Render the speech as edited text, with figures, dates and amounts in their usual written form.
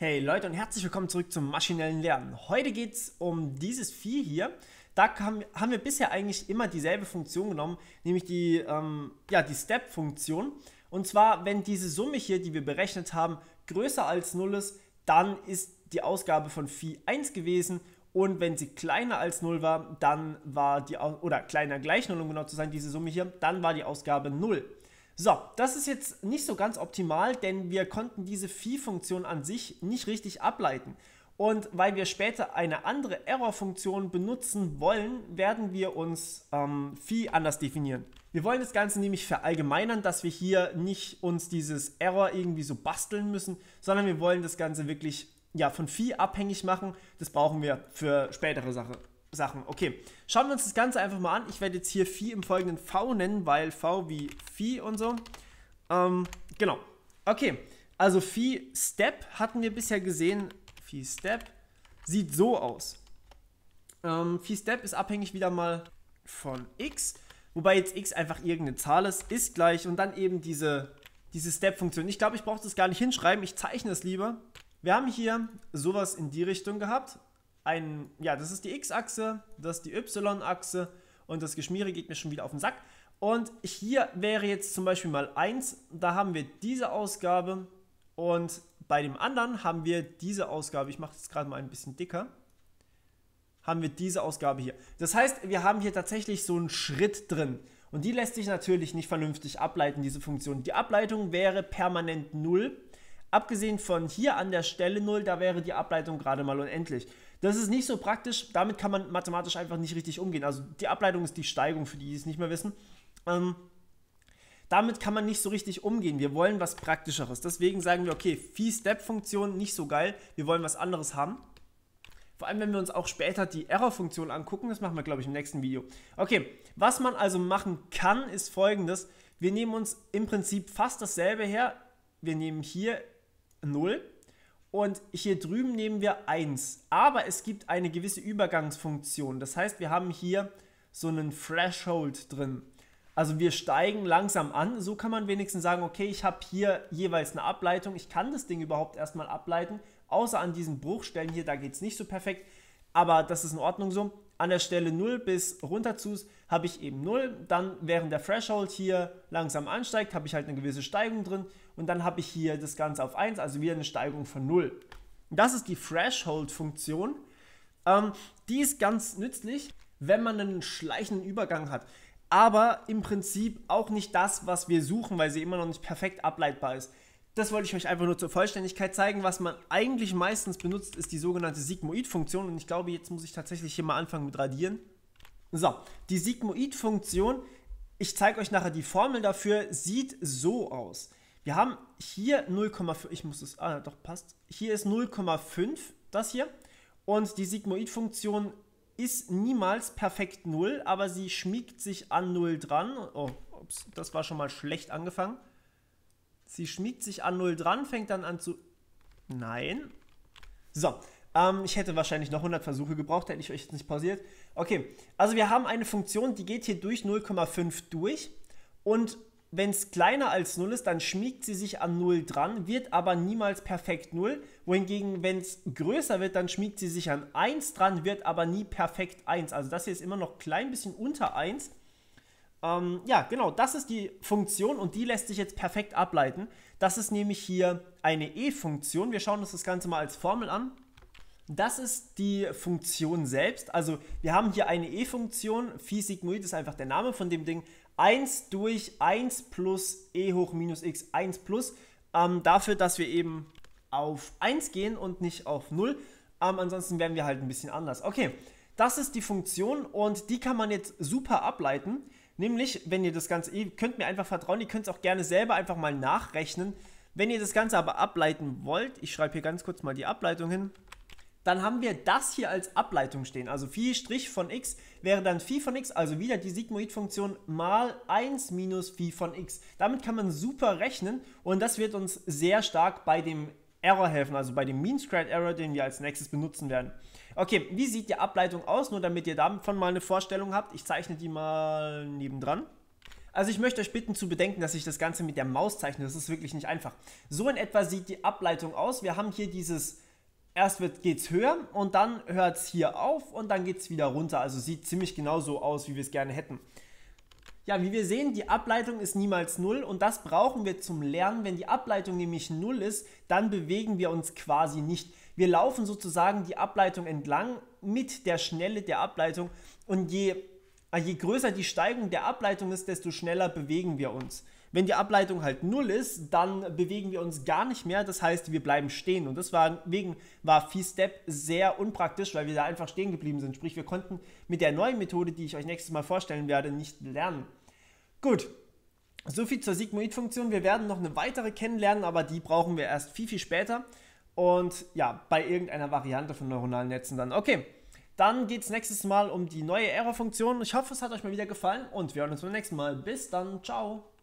Hey Leute und herzlich willkommen zurück zum maschinellen Lernen. Heute geht es um dieses Vieh hier. Da haben wir bisher eigentlich immer dieselbe Funktion genommen, nämlich die Step-Funktion. Und zwar, wenn diese Summe hier, die wir berechnet haben, größer als 0 ist, dann ist die Ausgabe von Vieh 1 gewesen. Und wenn sie kleiner als 0 war, dann war oder kleiner gleich 0, um genau zu sein, diese Summe hier, dann war die Ausgabe 0. So, das ist jetzt nicht so ganz optimal, denn wir konnten diese Phi-Funktion an sich nicht richtig ableiten. Und weil wir später eine andere Error-Funktion benutzen wollen, werden wir uns Phi anders definieren. Wir wollen das Ganze nämlich verallgemeinern, dass wir hier nicht uns dieses Error irgendwie so basteln müssen, sondern wir wollen das Ganze wirklich von Phi abhängig machen. Das brauchen wir für spätere Sachen. Okay, schauen wir uns das Ganze einfach mal an. Ich werde jetzt hier Phi im Folgenden V nennen, weil V wie Phi und so. Genau. Okay, also Phi Step hatten wir bisher gesehen. Phi Step sieht so aus. Phi Step ist abhängig wieder mal von x, wobei jetzt x einfach irgendeine Zahl ist gleich und dann eben diese Step-Funktion. Ich glaube, ich brauche das gar nicht hinschreiben, ich zeichne es lieber. Wir haben hier sowas in die Richtung gehabt. Das ist die x-Achse, das ist die y-Achse und das Geschmiere geht mir schon wieder auf den Sack. Und hier wäre jetzt zum Beispiel mal 1, da haben wir diese Ausgabe und bei dem anderen haben wir diese Ausgabe, ich mache das gerade mal ein bisschen dicker, haben wir diese Ausgabe hier. Das heißt, wir haben hier tatsächlich so einen Schritt drin und die lässt sich natürlich nicht vernünftig ableiten, diese Funktion. Die Ableitung wäre permanent 0. Abgesehen von hier an der Stelle 0, da wäre die Ableitung gerade mal unendlich. Das ist nicht so praktisch, damit kann man mathematisch einfach nicht richtig umgehen. Also die Ableitung ist die Steigung, für die, die es nicht mehr wissen. Damit kann man nicht so richtig umgehen. Wir wollen was Praktischeres. Deswegen sagen wir, okay, Phi-Step-Funktion nicht so geil, wir wollen was anderes haben. Vor allem, wenn wir uns auch später die Error-Funktion angucken, das machen wir, glaube ich, im nächsten Video. Okay, was man also machen kann, ist folgendes. Wir nehmen uns im Prinzip fast dasselbe her. Wir nehmen hier 0 und hier drüben nehmen wir 1. Aber es gibt eine gewisse Übergangsfunktion. Das heißt, wir haben hier so einen Threshold drin. Also wir steigen langsam an. So kann man wenigstens sagen, okay, ich habe hier jeweils eine Ableitung. Ich kann das Ding überhaupt erstmal ableiten. Außer an diesen Bruchstellen hier, da geht es nicht so perfekt. Aber das ist in Ordnung so. An der Stelle 0 bis runter zu habe ich eben 0. Dann, während der Threshold hier langsam ansteigt, habe ich halt eine gewisse Steigung drin. Und dann habe ich hier das Ganze auf 1, also wieder eine Steigung von 0. Das ist die Threshold-Funktion. Die ist ganz nützlich, wenn man einen schleichenden Übergang hat. Aber im Prinzip auch nicht das, was wir suchen, weil sie immer noch nicht perfekt ableitbar ist. Das wollte ich euch einfach nur zur Vollständigkeit zeigen. Was man eigentlich meistens benutzt, ist die sogenannte Sigmoid-Funktion. Und ich glaube, jetzt muss ich tatsächlich hier mal anfangen mit Radieren. So, die Sigmoid-Funktion, ich zeige euch nachher die Formel dafür, sieht so aus. Wir haben hier 0,5, passt. Hier ist 0,5, das hier. Und die Sigmoid-Funktion ist niemals perfekt 0, aber sie schmiegt sich an 0 dran. Oh, ups, das war schon mal schlecht angefangen. Sie schmiegt sich an 0 dran, fängt dann an zu... Nein. So, ich hätte wahrscheinlich noch 100 Versuche gebraucht, hätte ich euch jetzt nicht pausiert. Okay, also wir haben eine Funktion, die geht hier durch 0,5 durch und wenn es kleiner als 0 ist, dann schmiegt sie sich an 0 dran, wird aber niemals perfekt 0. Wohingegen, wenn es größer wird, dann schmiegt sie sich an 1 dran, wird aber nie perfekt 1. Also das hier ist immer noch ein klein bisschen unter 1. Genau, das ist die Funktion und die lässt sich jetzt perfekt ableiten. Das ist nämlich hier eine E-Funktion. Wir schauen uns das Ganze mal als Formel an. Das ist die Funktion selbst. Also wir haben hier eine E-Funktion. Phi Sigmoid ist einfach der Name von dem Ding. 1 durch 1 plus e hoch minus x 1 plus. Dafür, dass wir eben auf 1 gehen und nicht auf 0. Ansonsten wären wir halt ein bisschen anders. Okay, das ist die Funktion und die kann man jetzt super ableiten. Nämlich, wenn ihr das Ganze, ihr könnt mir einfach vertrauen, ihr könnt es auch gerne selber einfach mal nachrechnen. Wenn ihr das Ganze aber ableiten wollt, ich schreibe hier ganz kurz mal die Ableitung hin, dann haben wir das hier als Ableitung stehen. Also Phi' von x wäre dann Phi von x, also wieder die Sigmoid-Funktion mal 1 minus Phi von x. Damit kann man super rechnen und das wird uns sehr stark bei dem Error helfen, also bei dem Mean Squared Error, den wir als nächstes benutzen werden. Okay, wie sieht die Ableitung aus? Nur damit ihr davon mal eine Vorstellung habt. Ich zeichne die mal nebendran. Also ich möchte euch bitten zu bedenken, dass ich das Ganze mit der Maus zeichne. Das ist wirklich nicht einfach. So in etwa sieht die Ableitung aus. Wir haben hier dieses, erst geht es höher und dann hört es hier auf und dann geht es wieder runter. Also sieht ziemlich genau so aus, wie wir es gerne hätten. Ja, wie wir sehen, die Ableitung ist niemals 0 und das brauchen wir zum Lernen. Wenn die Ableitung nämlich 0 ist, dann bewegen wir uns quasi nicht. Wir laufen sozusagen die Ableitung entlang mit der Schnelle der Ableitung und je größer die Steigung der Ableitung ist, desto schneller bewegen wir uns. Wenn die Ableitung halt 0 ist, dann bewegen wir uns gar nicht mehr, das heißt, wir bleiben stehen. Und deswegen war Phi-Step sehr unpraktisch, weil wir da einfach stehen geblieben sind. Sprich, wir konnten mit der neuen Methode, die ich euch nächstes Mal vorstellen werde, nicht lernen. Gut, soviel zur Sigmoid-Funktion. Wir werden noch eine weitere kennenlernen, aber die brauchen wir erst viel, viel später. Und ja, bei irgendeiner Variante von neuronalen Netzen dann. Okay. Dann geht es nächstes Mal um die neue Error-Funktion. Ich hoffe, es hat euch mal wieder gefallen und wir hören uns beim nächsten Mal. Bis dann, ciao!